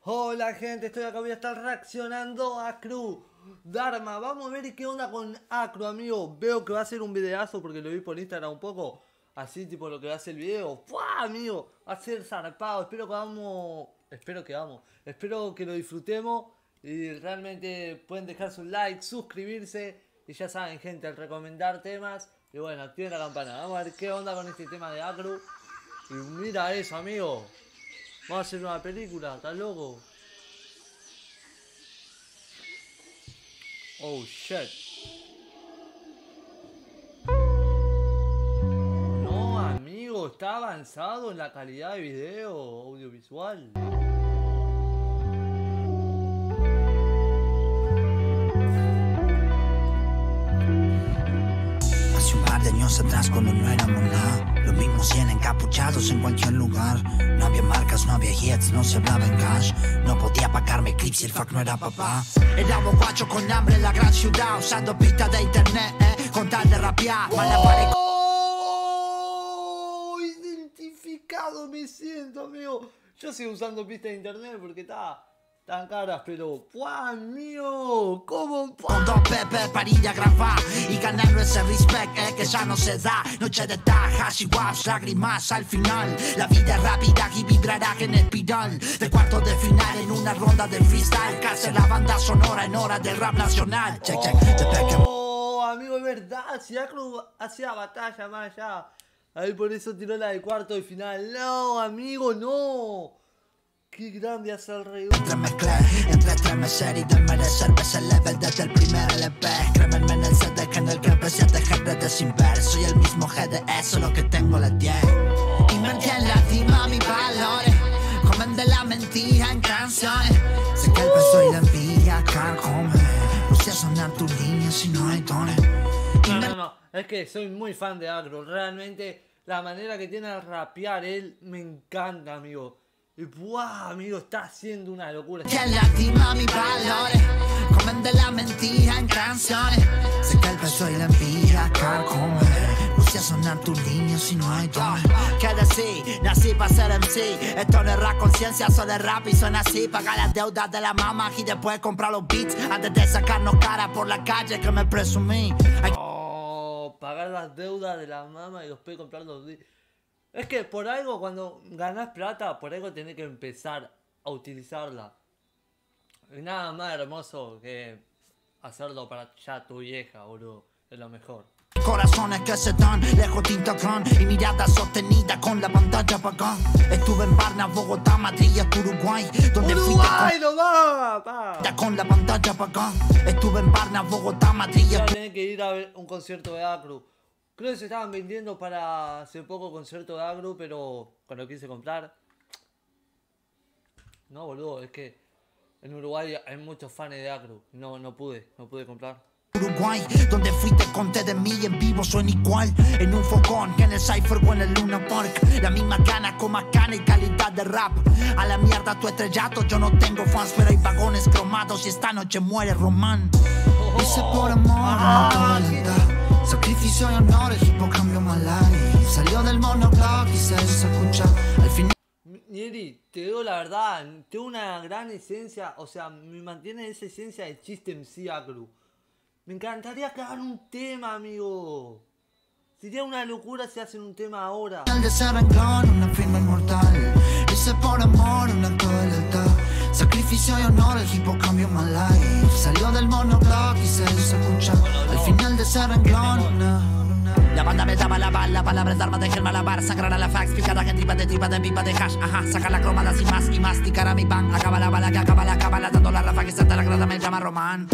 Hola gente, estoy acá, voy a estar reaccionando a Acru Dharma. Vamos a ver qué onda con Acru, amigo. Veo que va a ser un videazo porque lo vi por Instagram un poco. Así tipo lo que va a ser el video. ¡Fua, amigo! Va a ser zarpado. Espero que lo disfrutemos. Y realmente pueden dejar su like, suscribirse. Y ya saben gente, al recomendar temas. Y bueno, activen la campana. Vamos a ver qué onda con este tema de Acru. Y mira eso, amigo. Vamos a hacer una película, ¿estás loco? Oh shit. No, amigo, está avanzado en la calidad de video audiovisual. Hace un par de años atrás, cuando no éramos nada, los mismos 100 encapuchados en cualquier lugar. No había marcas, no había hits, no se hablaba en cash. No podía pagarme clips y el fuck no era papá. Era borracho con hambre en la gran ciudad, usando pistas de internet, con tal de rapear. ¡Oh! Identificado me siento, amigo. Yo sigo usando pistas de internet porque tan caras, pero ¡buah, amigo! ¿Cómo? Con dos Pepe para ir a grabar y ganando ese respect que ya no se da. Noche de tajas y waps, lágrimas al final. La vida es rápida y vibrará en espiral. De cuartos de final en una ronda de freestyle. Casi la banda sonora en hora del rap nacional. Check, check. Oh, amigo, es verdad. Si Acru hacía batalla más allá. Ahí por eso tiró la de cuarto de final. No, amigo, no. Qué grande hace el rey. Entremezclé, entre estremecer y desmerecer. Ves el level desde el primer LP. Crémenme en el CD que en el que empecé a dejar de sin ver. Soy el mismo GDS, solo que tengo la 10. Invertí en la cima mis valores. Comen de la mentira en canciones. Sé que el peso y la envidia carcome. Puse a sonar tus líneas si no hay dones. No, es que soy muy fan de Acru. Realmente la manera que tiene de rapear él me encanta, amigo. Y ¡buah, amigo! Está haciendo una locura. Que lastima mis valores. Comen de la mentira en canciones. Sé que el peso y la envidia carcome. Puse a sonar tus líneas si no hay dones. ¿Qué decir? Nací para ser MC. Esto no es rap conciencia, solo es rap y suena así. Pagar las deudas de la mamá y después comprar los beats. Antes de sacarnos cara por la calle que me presumí. Pagar las deudas de la mamá y después comprar los beats. Es que por algo cuando ganás plata, por algo tenés que empezar a utilizarla. Y nada más hermoso que hacerlo para ya tu vieja, boludo. Es lo mejor. Corazones que se dan, lejos tinta clan y mirada sostenida con la pantalla apagada. Estuve en Varna, Bogotá, Madrid y hasta Uruguay, donde ¡Uruguay no va! con la pantalla apagada. Estuve en Varna, Bogotá, Madrid y hasta... Tenés que ir a ver un concierto de Acru. Creo que se estaban vendiendo para hace poco concierto de Acru, pero cuando quise comprar... No, boludo, es que en Uruguay hay muchos fans de Acru. No pude comprar. Uruguay, donde fui te conté de mí en vivo suena igual. En un fogón, que en el Cypher o en el Luna Park. La misma gana con más cana y calidad de rap. A la mierda tu estrellato, yo no tengo fans, pero hay vagones cromados y esta noche muere Román. Hice por amor, sacrificio y honor, el hip hop cambió Malari. Salió del monoblog y se escucha al final. Nieri, te digo la verdad, tengo una gran esencia, o sea, me mantiene esa esencia de chiste MC Acru. Me encantaría que hagan un tema, amigo. Sería una locura si hacen un tema ahora. El de ser renglón, una firma inmortal. Hice por amor, un acto de lealtad. Sacrificio y honor, el hip hop cambió my life. Salió del monoblog y se escucha. Al final de ser renglón, la banda me daba la bala, palabras de armas de gel malabar. Sangrar a la fax, picada en tripa de pipa de hash. Ajá, sacar la cromada sin más y masticar a mi pan. Acaba la bala, que acaba la cábala, dando la rafa que salta la grada, me llama Román.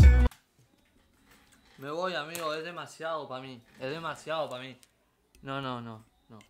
Me voy, amigo, es demasiado para mí. Es demasiado para mí. No.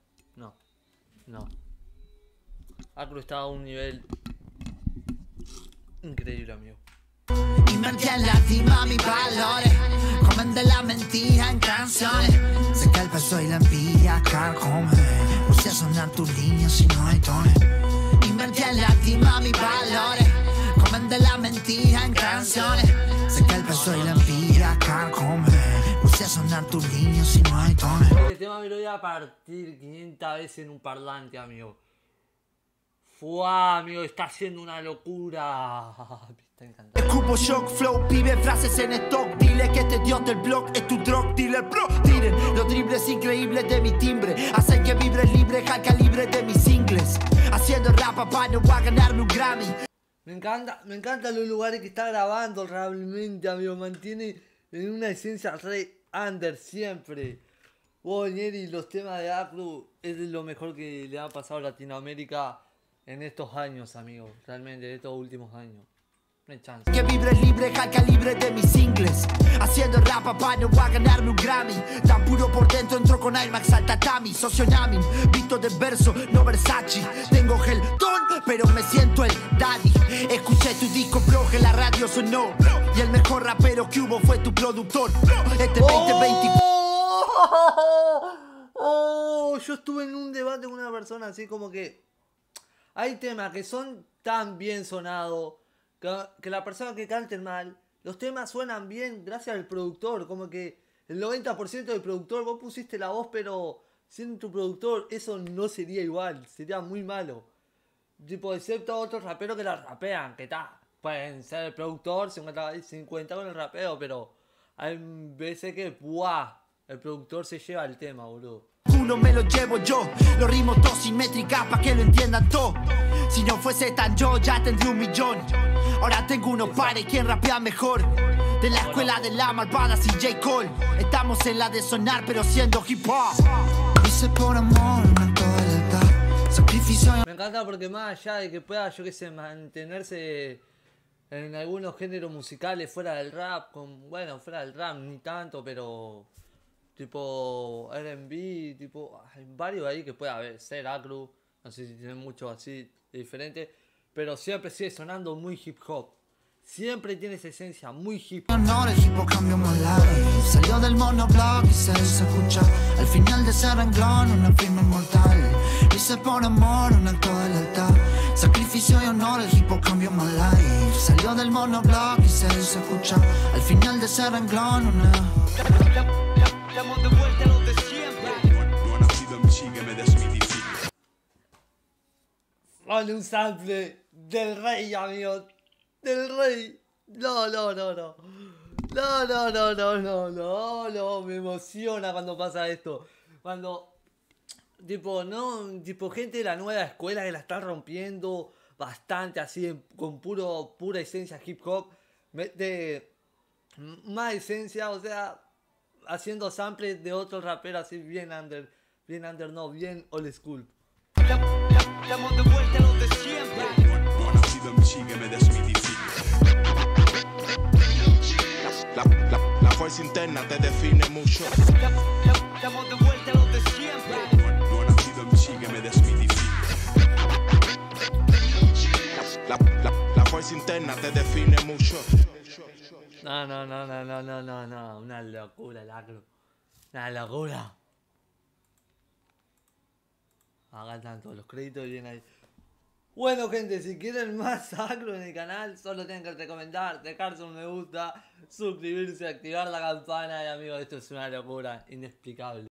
Acru está a un nivel increíble, amigo. Invertí en la cima mis valores. Comen de la mentira en canciones. Sé que el peso y la envidia carcome. Puse a sonar tus líneas si no hay dones. Invertí en la cima mis valores. Comen de la mentira en canciones. Sé que el peso y la envidia carcome. Puse a sonar tus líneas si no hay dones. Este tema me lo voy a partir 500 veces en un parlante, amigo. Fuá, amigo, está haciendo una locura. Me está encantando. Escupo shock flow, pibe frases en stock. Dile que este dios del blog es tu drug dealer, bro. Tiren los dribles increíbles de mi timbre. Hacen que vibres libre al calibre de mis singles. Haciendo rap, papá, no voy a ganarme un Grammy. Me encantan los lugares que está grabando realmente, amigo. Mantiene en una esencia re under siempre. Neri, los temas de Acru es de lo mejor que le ha pasado a Latinoamérica en estos años, amigo. Realmente, en estos últimos años. No hay chance. Que vibres libre al calibre de mis singles. Haciendo rap, papá, no voy a ganarme un Grammy. Tan puro por dentro, entro con IMAX al tatami. Socionami, visto de verso, no Versace. Tengo gel ton, pero me siento el daddy. Escuché tu disco, bro, que la radio sonó. Y el mejor rapero que hubo fue tu productor. Este 2024. Yo estuve en un debate con una persona así como que hay temas que son tan bien sonados que la persona que cante mal, los temas suenan bien gracias al productor, como que el 90% del productor, vos pusiste la voz, pero siendo tu productor eso no sería igual, sería muy malo. Tipo, excepto otros raperos que la rapean, que pueden ser el productor 50-50 con el rapeo, pero hay veces que el productor se lleva el tema, boludo. Uno me lo llevo yo, los ritmos todos simétricas pa' que lo entiendan todo. Si no fuese tan yo, ya tendría 1 millón. Ahora tengo unos pares, ¿quién rapea mejor? De la escuela de la malvada sin J. Cole. Estamos en la de sonar, pero siendo hip hop. Hice por amor una lealtad, sacrificio. Me encanta porque más allá de que pueda, yo que sé, mantenerse en algunos géneros musicales fuera del rap, fuera del rap ni tanto, pero tipo R&B, tipo, hay varios ahí que puede haber, ser Acru, no sé si tienen mucho así diferente, pero siempre sigue sonando muy hip hop. Siempre tiene esa esencia muy hip hop. No, el hip hop cambió my life. Salió del monoblog y se escucha. Al final de ese renglón, una firma inmortal. Hice por amor un acto de lealtad. Sacrificio y honor, el hip hop cambió my life. Salió del monoblog y se escucha. Al final de ese renglón, una. Estamos de vuelta a los de siempre. No ha nacido en Chile, me desmitifica. Vale, un sample del rey, amigos. Del rey. No. Me emociona cuando pasa esto. Cuando, tipo, gente de la nueva escuela que la está rompiendo bastante así, con pura esencia hip hop. Mete más esencia, o sea, haciendo samples de otros raperos así bien old school. Estamos de vuelta a los de siempre. No ha nacido en Chile, me desmitifica. La fuerza interna te define mucho. Estamos de vuelta a los de siempre. No ha nacido en Chile, me desmitifica. La fuerza interna te define mucho. No, una locura, Lacro. Una locura. Acá están todos los créditos y bien ahí. Bueno, gente, si quieren más Acro en el canal, solo tienen que recomendar, dejarse un me gusta, suscribirse, activar la campana y amigos, esto es una locura inexplicable.